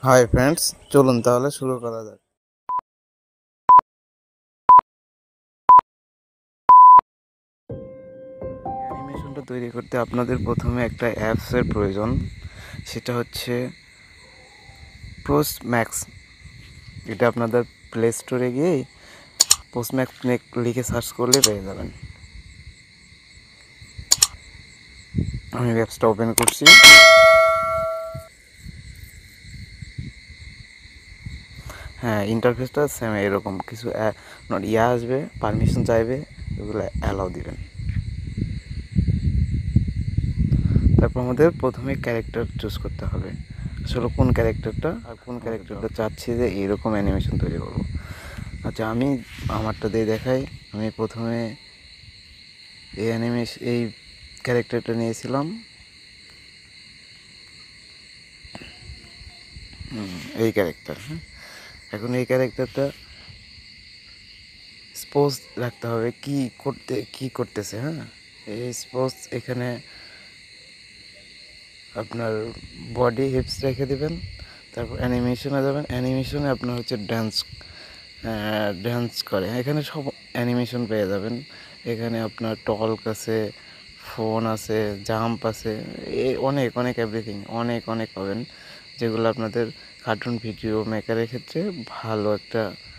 Hi friends, চলুন তাহলে শুরু করা যাক। অ্যানিমেশনটা তৈরি করতে আপনাদের প্রথমে একটা অ্যাপসের প্রয়োজন। সেটা হচ্ছে পোস্টম্যাক্স। এটা আপনাদের প্লে স্টোরে গিয়ে পোস্টম্যাক্স লিখে সার্চ করলে পেয়ে যাবেন। আমি অ্যাপসটা ওপেন করছি। হ্যাঁ, ইন্টারফেসটা সেম এরকম কিছু আসবে, পারমিশন চাইবে, এগুলো অ্যালাউ দিবেন। তারপর আমাদের প্রথমে ক্যারেক্টার চুজ করতে হবে, আসলে কোন ক্যারেক্টারটা আর কোন ক্যারেক্টারটা চাচ্ছি যে এইরকম অ্যানিমেশন তৈরি করবো। আচ্ছা, আমি আমারটা দিয়ে দেখাই। আমি প্রথমে এই ক্যারেক্টারটা নিয়েছিলাম, এই ক্যারেক্টার। হ্যাঁ, এখন এই ক্যারেক্টারটা স্পোজ রাখতে হবে কি করতেছে। হ্যাঁ, এই স্পোজ এখানে আপনার বডি হিপস রেখে দেবেন। তারপর অ্যানিমেশনে যাবেন। অ্যানিমেশনে আপনার হচ্ছে ড্যান্স করে, এখানে সব অ্যানিমেশন পেয়ে যাবেন। এখানে আপনার টল্ক আছে, ফোন আছে, জাম্প আছে, অনেক অনেক এভরিথিং অনেক অনেক পাবেন, যেগুলো আপনাদের কার্টুন ভিডিও মেকারের ক্ষেত্রে ভালো একটা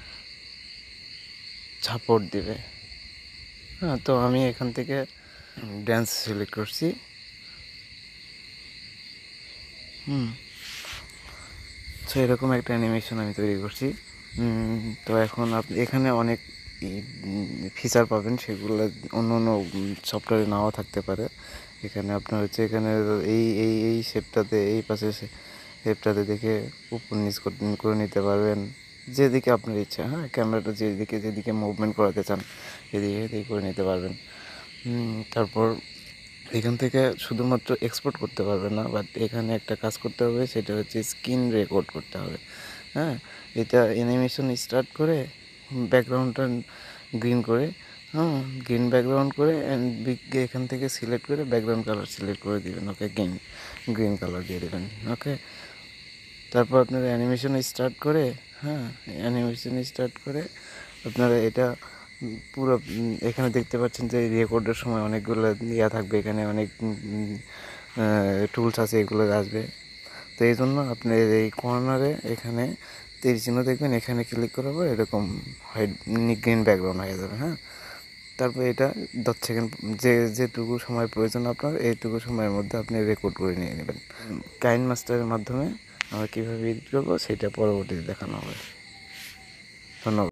সাপোর্ট দিবে। হ্যাঁ, তো আমি এখান থেকে ড্যান্স সিলেক্ট করছি। তো এরকম একটা অ্যানিমেশন আমি তৈরি করছি। তো এখন আপনি এখানে অনেক ফিচার পাবেন, সেগুলো অন্য অন্য সফটওয়্যারে নাও থাকতে পারে। এখানে আপনার হচ্ছে এখানে এই শেপটাতে, এই পাশে শেপটাতে দেখে উপর নিচ করে নিতে পারবেন, যেদিকে আপনার ইচ্ছা। হ্যাঁ, ক্যামেরাটা যেদিকে মুভমেন্ট করাতে চান সেদিকে করে নিতে পারবেন। তারপর এখান থেকে শুধুমাত্র এক্সপোর্ট করতে পারবে না, বাট এখানে একটা কাজ করতে হবে, সেটা হচ্ছে স্ক্রিন রেকর্ড করতে হবে। হ্যাঁ, এটা অ্যানিমেশন স্টার্ট করে ব্যাকগ্রাউন্ডটা গ্রিন করে, গ্রিন ব্যাকগ্রাউন্ড করে এখান থেকে সিলেক্ট করে ব্যাকগ্রাউন্ড কালার সিলেক্ট করে দিবেন। ওকে, গ্রিন কালার দিয়ে দেবেন। ওকে, তারপর আপনারা অ্যানিমেশন স্টার্ট করে, অ্যানিমেশন স্টার্ট করে আপনারা এটা পুরো এখানে দেখতে পাচ্ছেন যে রেকর্ডের সময় অনেকগুলো থাকবে, এখানে অনেক টুলস আছে, এগুলো আসবে। তো এই জন্য আপনি এই কর্নারে এখানে তীর চিহ্ন দেখবেন, এখানে ক্লিক করার পর এরকম হোয়াইট গ্রিন ব্যাকগ্রাউন্ড হয়ে যাবে। হ্যাঁ, তারপর এটা 10 সেকেন্ড, যেটুকু সময় প্রয়োজন আপনার, এইটুকু সময়ের মধ্যে আপনি রেকর্ড করে নিয়ে নেবেন। কাইন মাস্টারের মাধ্যমে আমরা কীভাবে এডিট করবো সেটা পরবর্তীতে দেখানো হবে। ধন্যবাদ।